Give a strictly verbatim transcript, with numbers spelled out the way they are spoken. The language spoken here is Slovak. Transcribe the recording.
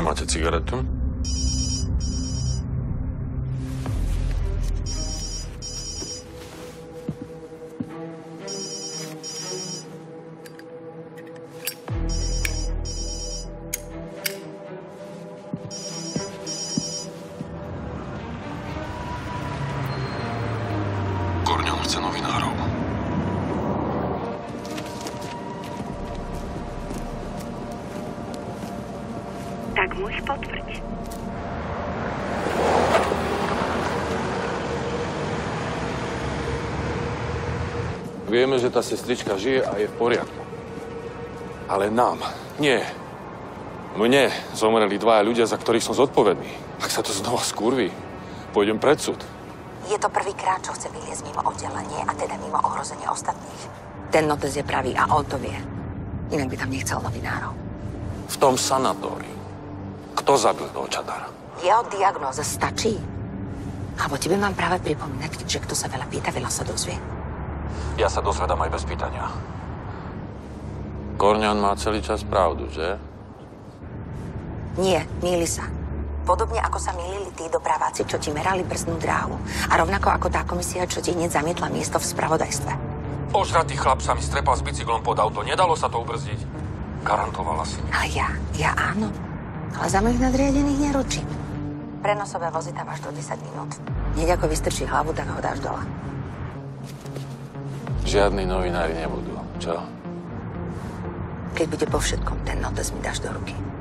Nemáte cigaretu? Korňan chce novinárov. Tak muž potvrď. Vieme, že tá sestrička žije a je v poriadku. Ale nám, nie. Mne zomreli dvaja ľudia, za ktorých som zodpovedný. Ak sa to znova skurví, pôjdem pred súd. Je to prvýkrát, čo chce vyliezť mimo oddelenie a teda mimo ohrozenie ostatných. Ten notes je pravý a on to vie. Inak by tam nechcel novinárov. V tom sanatóriu. Kto zabil toho Čadara? Jeho diagnóza stačí? Alebo tebe mám práve pripomínať, že kto sa veľa pýta, veľa sa dozvie. Ja sa dozvedám aj bez pýtania. Korňan má celý čas pravdu, že? Nie, mýli sa. Podobne ako sa mýlili tí dopraváci, čo ti merali brzdnú dráhu. A rovnako ako tá komisia, čo ti hneď zamietla miesto v spravodajstve. Ožratý chlap sa mi strepal s bicyklom pod auto. Nedalo sa to ubrzdiť. Garantovala si. Ale ja, ja áno. Ale za mojich nadriadených neručím. Prenosové vozy tam až do desať minút. Hneď ako vystrčí hlavu, tak ho dáš dole. Žiadni novinári nebudú, čo? Keď bude po všetkom, ten notes mi dáš do ruky.